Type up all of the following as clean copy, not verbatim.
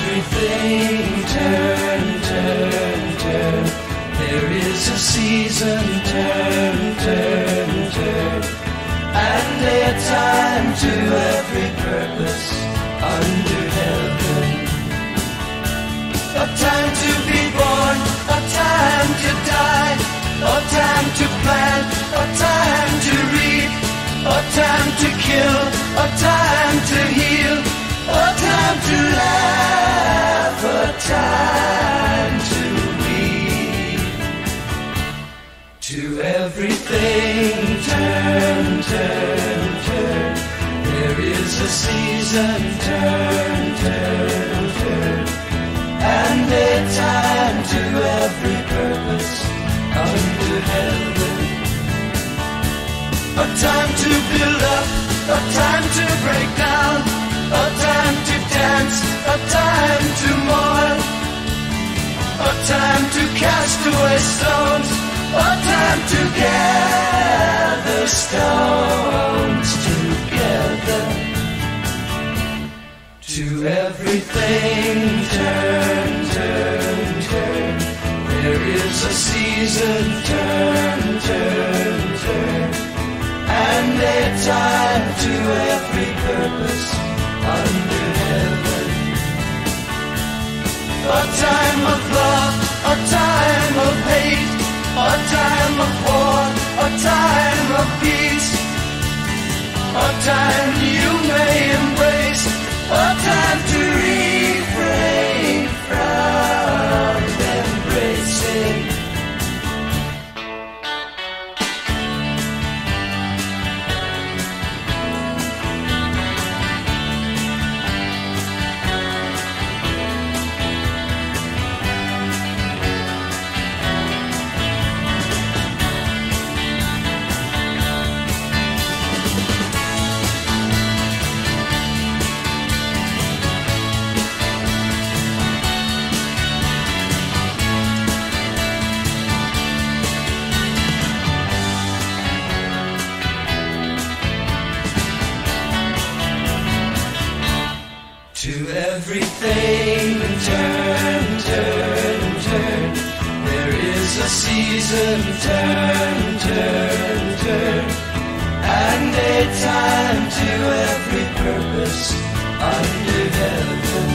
everything turn, turn, turn. There is a season, turn, turn, turn. And a time to every purpose under heaven. A time to be born, a time to die, a time to plant, a time to reap, a time to kill, a time to heal, a time to laugh, a time to weep. To everything turn, turn, turn. There is a season, turn, turn, turn. And a time to every purpose under heaven. A time to build up, a time to break down, a time to dance, a time to mourn, a time to cast away stones, a time to gather stones together. To everything turn, turn, turn. There is a season, turn, turn, turn. And a time to every purpose under heaven. A time of love, a time of hate, a time of war, a time of peace, a time you may embrace, a time to refrain from embracing. To everything turn, turn, turn. There is a season, turn, turn, turn. And a time to every purpose under heaven.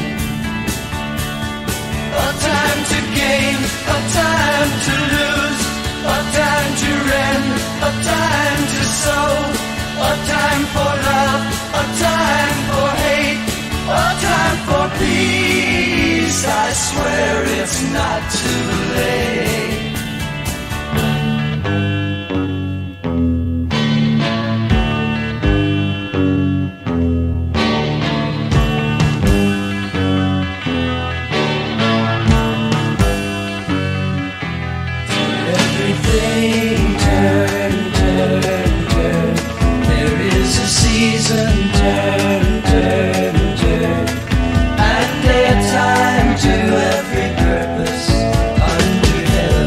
A time to gain, a time to lose, a time to rend, a time to sow, a time for love, a time for hate, a time for peace. I swear it's not too late. Everything turn, turn, turn. There is a season, turn, turn, turn. And a time to every purpose under heaven.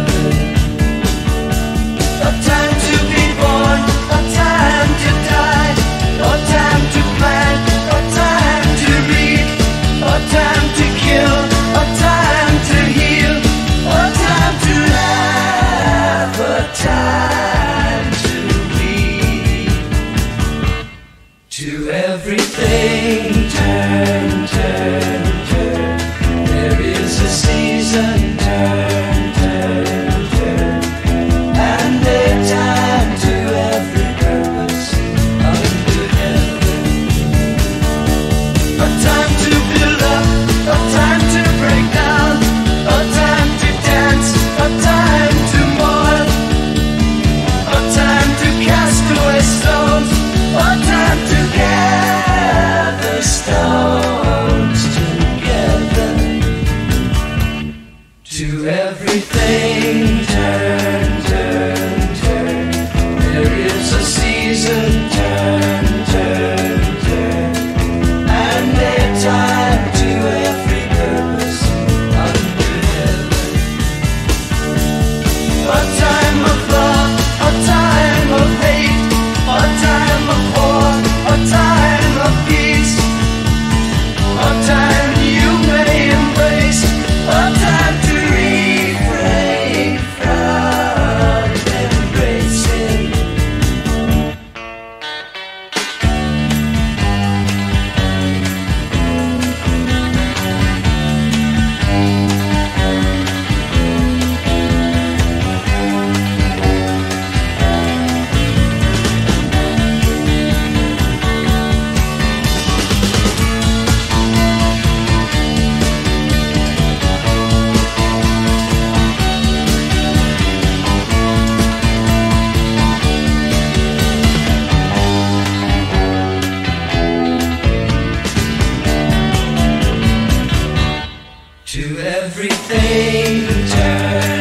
To everything turn